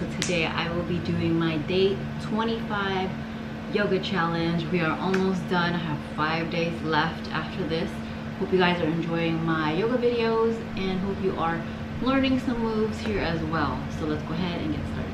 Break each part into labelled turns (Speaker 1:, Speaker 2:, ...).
Speaker 1: So today I will be doing my day 25 yoga challenge. We are almost done. I have 5 days left after this. Hope you guys are enjoying my yoga videos and hope you are learning some moves here as well. So let's go ahead and get started.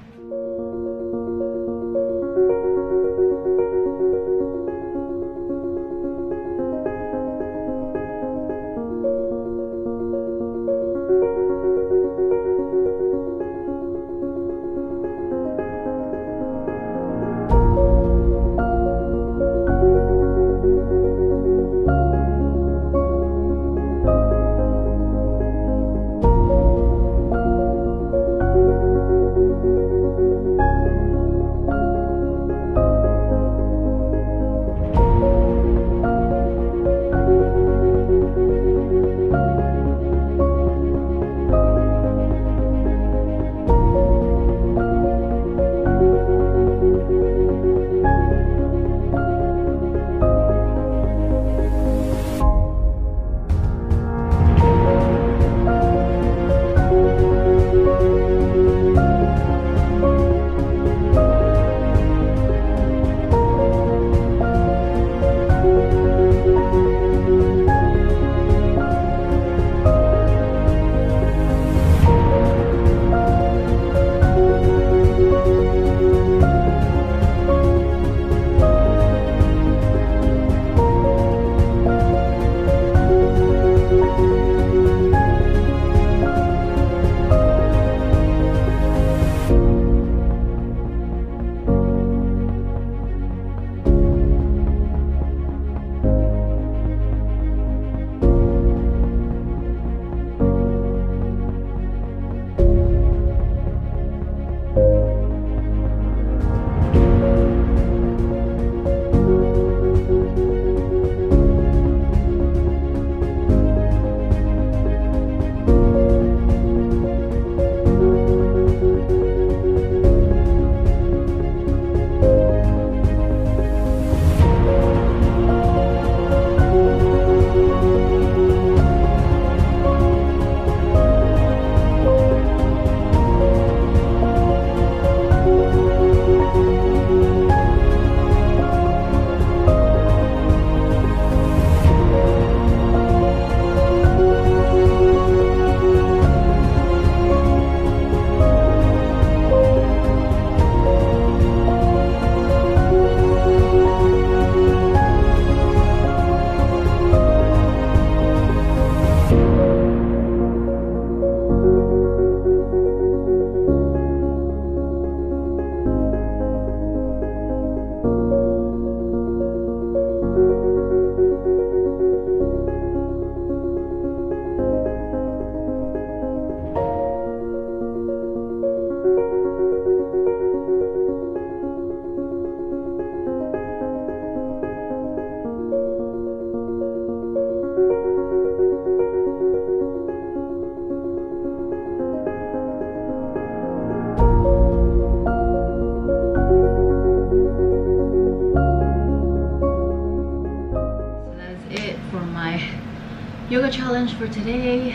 Speaker 1: Yoga challenge for today.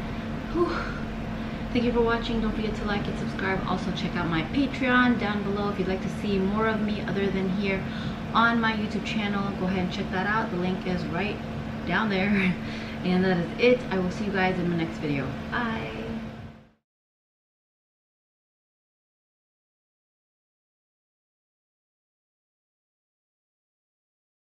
Speaker 1: Whew. Thank you for watching. Don't forget to like and subscribe. Also check out my Patreon down below if you'd like to see more of me other than here on my YouTube channel. Go ahead and check that out. The link is right down there. And that is it. I will see you guys in my next video. Bye.